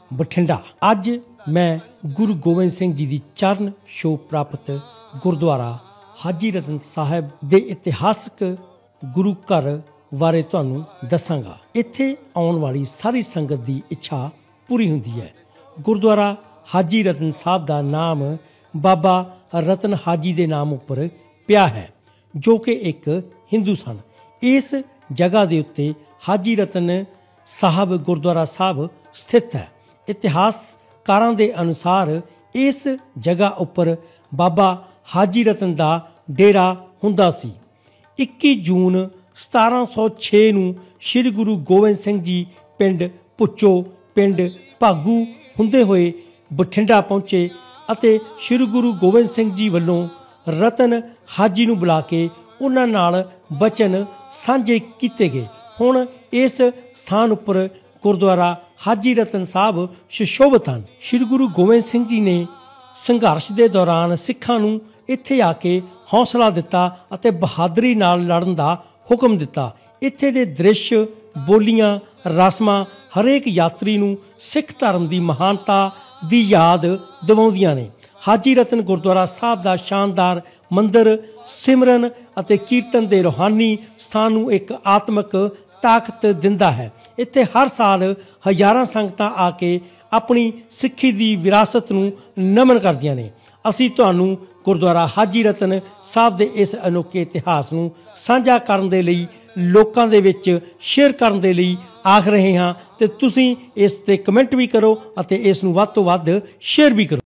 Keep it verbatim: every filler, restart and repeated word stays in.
बठिंडा। अज मैं गुरु गोबिंद सिंह जी की चरण छो प्राप्त गुरुद्वारा हाजी रतन साहिब के इतिहासक गुरु घर बारे तुहानू दसांगा। इत्थे आउण वाली सारी संगत की इच्छा पूरी हुंदी है। गुरुद्वारा हाजी रतन साहिब का नाम बाबा रतन हाजी के नाम उपर पिया है, जो कि एक हिंदू सन। इस जगह के उत्ते हाजी रतन साहब गुरुद्वारा साहब स्थित है। इतिहासकारां दे अनुसार इस जगह उपर बाबा हाजी रतन का डेरा हुंदा सी। इक्की जून सतारह सौ छे नूं श्री गुरु गोबिंद सिंह जी पिंड पुच्चो पिंड भागू हुंदे होए बठिंडा पहुंचे अते श्री गुरु गोबिंद सिंह जी वल्लों रतन हाजी नूं बुला के उन्हां नाल बचन सांझे कीते गए। हुण इस स्थान उपर गुरुद्वारा हाजी रतन साहब सुशोभित हैं। श्री गुरु गोबिंद सिंह जी ने संघर्ष के दौरान सिखां नूं इत्थे आके हौसला दिता अते बहादरी नाल लड़न दा हुक्म दिता। इत्थे दे दृश्य, बोलियां, रस्मां हरेक यात्री नूं सिख धर्म की महानता की याद दिवाउंदियां ने। हाजी रतन गुरुद्वारा साहब का शानदार मंदिर सिमरन अते कीर्तन के रूहानी स्थान नूं एक आत्मक ताकत दिंदा है। इत्थे हर साल हज़ारां संगतां आके अपनी सिक्खी की विरासत नूं नमन करदियां ने। असीं तुहानूं गुरुद्वारा हाजी रतन साहब के इस अनोखे इतिहास नूं साझा करन दे लई लोकां दे विच शेयर करन दे लई आख रहे हां ते तुसीं इस ते कमेंट भी करो अते इस नूं वध तों वध शेयर भी करो।